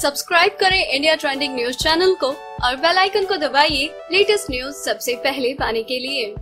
Subscribe करें India trending news channel को और बेल आइकन को दबाइए लेटेस्ट न्यूज सबसे पहले पाने के लिए।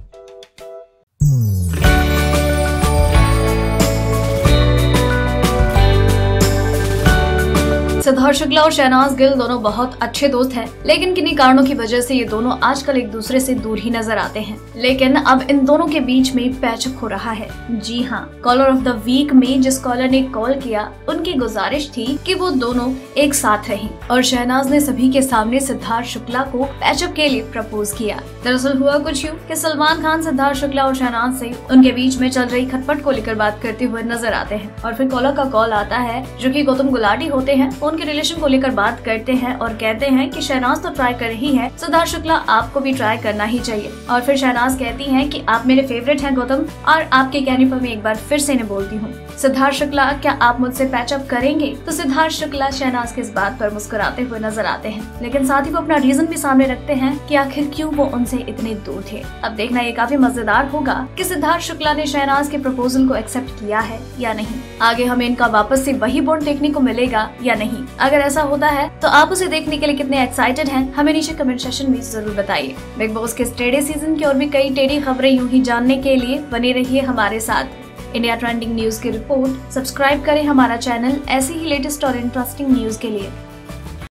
सिद्धार्थ शुक्ला और शहनाज गिल दोनों बहुत अच्छे दोस्त हैं, लेकिन किन्हीं कारणों की वजह से ये दोनों आजकल एक दूसरे से दूर ही नजर आते हैं। लेकिन अब इन दोनों के बीच में पैचअप हो रहा है। जी हाँ, कॉलर ऑफ द वीक में जिस कॉलर ने कॉल किया, उनकी गुजारिश थी कि वो दोनों एक साथ रहें और शहनाज ने सभी के सामने सिद्धार्थ शुक्ला को पैचअप के लिए प्रपोज किया। दरअसल हुआ कुछ यूँ कि सलमान खान सिद्धार्थ शुक्ला और शहनाज से उनके बीच में चल रही खटपट को लेकर बात करते हुए नजर आते हैं और फिर कॉलर का कॉल आता है जो कि गौतम गुलाटी होते हैं। उनके रिलेशन को लेकर बात करते हैं और कहते हैं कि शहनाज तो ट्राई कर रही है, सिद्धार्थ शुक्ला आपको भी ट्राई करना ही चाहिए। और फिर शहनाज कहती हैं कि आप मेरे फेवरेट हैं गौतम, और आपके कहने पर मैं एक बार फिर से इन्हें बोलती हूँ, सिद्धार्थ शुक्ला क्या आप मुझसे पैचअप करेंगे? तो सिद्धार्थ शुक्ला शहनाज के इस बात पर मुस्कुराते हुए नजर आते हैं, लेकिन साथ ही वो अपना रीजन भी सामने रखते हैं कि आखिर क्यों वो उनसे इतने दूर थे। अब देखना ये काफी मजेदार होगा कि सिद्धार्थ शुक्ला ने शहनाज के प्रपोजल को एक्सेप्ट किया है या नहीं। आगे हमें इनका वापस से वही बॉन्ड देखने को मिलेगा या नहीं। अगर ऐसा होता है तो आप उसे देखने के लिए कितने एक्साइटेड हैं, हमें नीचे कमेंट सेक्शन में जरूर बताइए। बिग बॉस के टेढ़े सीजन की और भी कई टेढ़ी खबरें यूं ही जानने के लिए बने रहिए हमारे साथ। इंडिया ट्रेंडिंग न्यूज की रिपोर्ट। सब्सक्राइब करें हमारा चैनल ऐसी ही लेटेस्ट और इंटरेस्टिंग न्यूज के लिए।